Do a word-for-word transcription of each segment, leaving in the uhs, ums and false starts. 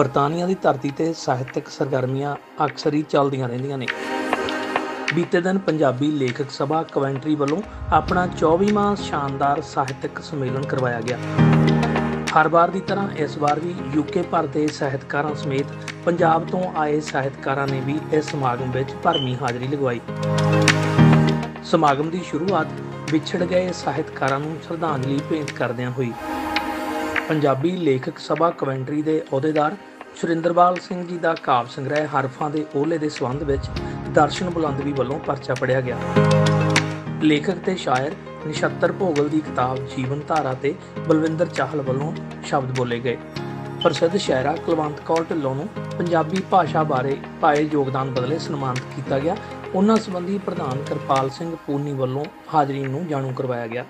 ਬਰਤਾਨੀਆ ਦੀ ਧਰਤੀ ਤੇ ਸਾਹਿਤਕ ਸਰਗਰਮੀਆਂ ਅਕਸਰ ਹੀ ਚੱਲਦੀਆਂ ਰਹਿੰਦੀਆਂ ਨੇ। ਬੀਤੇ ਦਿਨ ਪੰਜਾਬੀ ਲੇਖਕ ਸਭਾ ਕਵੈਂਟਰੀ ਵੱਲੋਂ ਆਪਣਾ ਚੌਵੀਵਾਂ ਸ਼ਾਨਦਾਰ ਸਾਹਿਤਕ ਸੰਮੇਲਨ ਕਰਵਾਇਆ ਗਿਆ। ਹਰ ਵਾਰ ਦੀ ਤਰ੍ਹਾਂ ਇਸ ਵਾਰ ਵੀ ਯੂਕੇ ਭਰ ਦੇ ਸਾਹਿਤਕਾਰਾਂ ਸਮੇਤ ਪੰਜਾਬ ਤੋਂ ਆਏ ਸਾਹਿਤਕਾਰਾਂ ਨੇ ਵੀ ਇਸ ਸਮਾਗਮ ਵਿੱਚ ਭਰਵੀਂ ਹਾਜ਼ਰੀ ਲਗਵਾਈ। ਸਮਾਗਮ ਦੀ ਸ਼ੁਰੂਆਤ ਵਿਛੜ ਗਏ ਸਾਹਿਤਕਾਰਾਂ ਨੂੰ ਸ਼ਰਧਾਂਜਲੀ ਭੇਂਟ ਕਰਦਿਆਂ ਹੋਈ। ਪੰਜਾਬੀ ਲੇਖਕ ਸਭਾ ਕਵੈਂਟਰੀ ਦੇ ਅਹੁਦੇਦਾਰ ਸੁਰਿੰਦਰਪਾਲ ਸਿੰਘ ਜੀ ਦਾ ਕਾਵਿ ਸੰਗ੍ਰਹਿ ਹਰਫਾਂ ਦੇ ਓਹਲੇ ਦੇ ਸੰਬੰਧ ਵਿੱਚ ਦਰਸ਼ਨ ਬੁਲੰਦਵੀ ਵੱਲੋਂ ਪਰਚਾ ਪੜ੍ਹਿਆ ਗਿਆ। ਲੇਖਕ ਤੇ ਸ਼ਾਇਰ ਨਛੱਤਰ ਭੋਗਲ ਦੀ ਕਿਤਾਬ ਜੀਵਨ ਧਾਰਾ ਤੇ ਬਲਵਿੰਦਰ ਚਾਹਲ ਵੱਲੋਂ ਸ਼ਬਦ ਬੋਲੇ ਗਏ। ਪ੍ਰਸਿੱਧ ਸ਼ਾਇਰਾ ਕੁਲਵੰਤ ਕੌਰ ਢਿੱਲੋਂ ਨੂੰ ਪੰਜਾਬੀ ਭਾਸ਼ਾ ਬਾਰੇ ਪਾਏ ਯੋਗਦਾਨ ਬਦਲੇ ਸਨਮਾਨਿਤ ਕੀਤਾ ਗਿਆ। ਉਹਨਾਂ ਸੰਬੰਧੀ ਪ੍ਰਧਾਨ ਕਿਰਪਾਲ ਸਿੰਘ ਪੂਨੀ ਵੱਲੋਂ ਹਾਜ਼ਰੀਨ ਨੂੰ ਜਾਣੂ ਕਰਵਾਇਆ ਗਿਆ।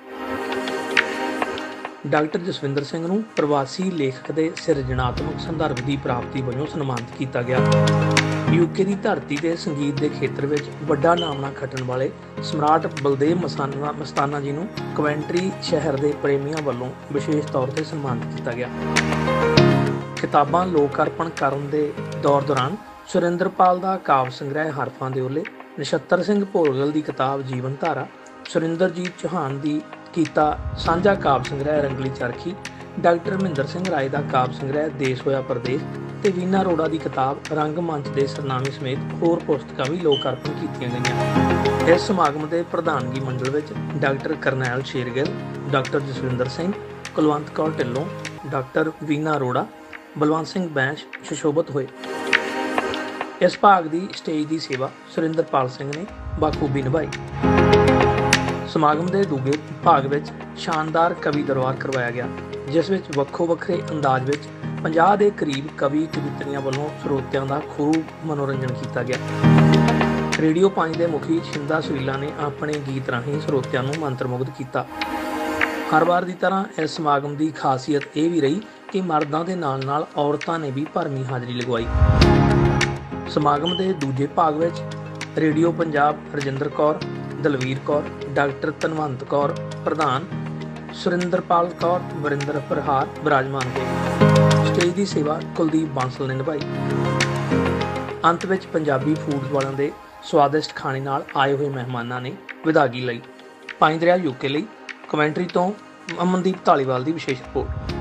ਡਾਕਟਰ ਜਸਵਿੰਦਰ ਸਿੰਘ ਨੂੰ ਪ੍ਰਵਾਸੀ ਲੇਖਕ ਦੇ ਸਿਰਜਣਾਤਮਕ ਸੰਦਰਭ ਦੀ ਪ੍ਰਾਪਤੀ ਵਜੋਂ ਸਨਮਾਨਿਤ ਕੀਤਾ ਗਿਆ। ਯੂਕੇ ਦੀ ਧਰਤੀ ਤੇ ਸੰਗੀਤ ਦੇ ਖੇਤਰ ਵਿੱਚ ਵੱਡਾ ਨਾਮਣਾ ਖੱਟਣ ਵਾਲੇ ਸਮਰਾਟ ਬਲਦੇਵ ਮਸਤਾਨਾ ਮਸਤਾਨਾ ਜੀ ਨੂੰ ਕਵੈਂਟਰੀ ਸ਼ਹਿਰ ਦੇ ਪ੍ਰੇਮੀਆਂ ਵੱਲੋਂ ਵਿਸ਼ੇਸ਼ ਤੌਰ ਤੇ ਸਨਮਾਨਿਤ ਕੀਤਾ ਗਿਆ। ਕਿਤਾਬਾਂ ਲੋਕ ਅਰਪਣ ਕਰਨ ਦੇ ਦੌਰ ਦੌਰਾਨ ਸੁਰਿੰਦਰਪਾਲ ਦਾ ਕਾਵਿ ਸੰਗ੍ਰਹਿ ਹਰਫਾਂ ਦੇ ਓਹਲੇ, ਨਛੱਤਰ ਸਿੰਘ ਭੋਗਲ ਦੀ ਕਿਤਾਬ ਜੀਵਨ ਧਾਰਾ, ਸੁਰਿੰਦਰਜੀਤ ਚੌਹਾਨ ਦੀ ਕੀਤਾ ਸਾਂਝਾ ਕਾਵਿ ਸੰਗ੍ਰਹਿ ਰੰਗਲੀ ਚਰਖੀ, ਡਾਕਟਰ ਮਹਿੰਦਰ ਸਿੰਘ ਰਾਏ ਦਾ ਕਾਵਿ ਸੰਗ੍ਰਹਿ ਦੇਸ਼ ਹੋਇਆ ਪਰਦੇਸ ਤੇ ਵੀਨਾ ਅਰੋੜਾ ਦੀ ਕਿਤਾਬ ਰੰਗ ਮੰਚ ਦੇ ਸਰਨਾਮੇ ਸਮੇਤ ਹੋਰ ਪੁਸਤਕਾਂ ਵੀ ਲੋਕ ਅਰਪਣ ਕੀਤੀਆਂ ਗਈਆਂ। ਇਸ ਸਮਾਗਮ ਦੇ ਪ੍ਰਧਾਨਗੀ ਮੰਡਲ ਵਿੱਚ doctor Karnail Shergill, doctor Jaswinder Singh, Kulwant Kaur Dhillon, doctor Veena Arora, Balwant Singh Bains ਸੁਸ਼ੋਭਿਤ ਹੋਏ। ਇਸ ਭਾਗ ਦੀ ਸਟੇਜ ਦੀ ਸੇਵਾ ਸੁਰਿੰਦਰਪਾਲ ਸਿੰਘ ਨੇ ਬਾਖੂਬੀ ਨਿਭਾਈ। ਸਮਾਗਮ ਦੇ ਦੂਜੇ ਭਾਗ ਵਿੱਚ ਸ਼ਾਨਦਾਰ ਕਵੀ ਦਰਬਾਰ ਕਰਵਾਇਆ ਗਿਆ, ਜਿਸ ਵਿੱਚ ਵੱਖੋ ਵੱਖਰੇ ਅੰਦਾਜ਼ ਵਿੱਚ ਪੰਜਾਹ ਦੇ ਕਰੀਬ ਕਵੀ ਕਵਿਤਰੀਆਂ ਵੱਲੋਂ ਸਰੋਤਿਆਂ ਦਾ ਖੂਬ ਮਨੋਰੰਜਨ ਕੀਤਾ ਗਿਆ। ਰੇਡੀਓ ਪੰਜ ਦੇ ਮੁਖੀ ਸ਼ਿੰਦਾ ਸਵੀਲਾ ਨੇ ਆਪਣੇ ਗੀਤ ਰਾਹੀਂ ਸਰੋਤਿਆਂ ਨੂੰ ਮੰਤਰਮੁਗਧ ਕੀਤਾ। ਹਰ ਵਾਰ ਦੀ ਤਰ੍ਹਾਂ ਇਸ ਸਮਾਗਮ ਦੀ ਖਾਸੀਅਤ ਇਹ ਵੀ ਰਹੀ ਕਿ ਮਰਦਾਂ ਦੇ ਨਾਲ ਨਾਲ ਔਰਤਾਂ ਨੇ ਵੀ ਭਰਵੀਂ ਹਾਜ਼ਰੀ ਲਗਵਾਈ। ਸਮਾਗਮ ਦੇ ਦੂਜੇ ਭਾਗ ਵਿੱਚ ਰੇਡੀਓ ਪੰਜਾਬ ਰਜਿੰਦਰ ਕੌਰ, ਦਲਵੀਰ ਕੌਰ, ਡਾਕਟਰ ਧਨਵੰਤ ਕੌਰ ਪ੍ਰਧਾਨ, ਸੁਰਿੰਦਰਪਾਲ ਕੌਰ, ਵਰਿੰਦਰ ਪ੍ਰਹਾਰ ਬਿਰਾਜਮਾਨ ਹੋਏ। ਸਟੇਜ ਦੀ ਸੇਵਾ ਕੁਲਦੀਪ ਬਾਂਸਲ ਨੇ ਨਿਭਾਈ। ਅੰਤ ਵਿੱਚ ਪੰਜਾਬੀ ਫੂਡ ਵਾਲਿਆਂ ਦੇ ਸਵਾਦਿਸ਼ਟ ਖਾਣੇ ਨਾਲ ਆਏ ਹੋਏ ਮਹਿਮਾਨਾਂ ਨੇ ਵਿਦਾਗੀ ਲਈ। ਪੰਜ ਦਰਿਆ ਯੂਕੇ ਲਈ ਕਮੈਂਟਰੀ ਤੋਂ ਅਮਨਦੀਪ ਧਾਲੀਵਾਲ ਦੀ ਵਿਸ਼ੇਸ਼ ਰਿਪੋਰਟ।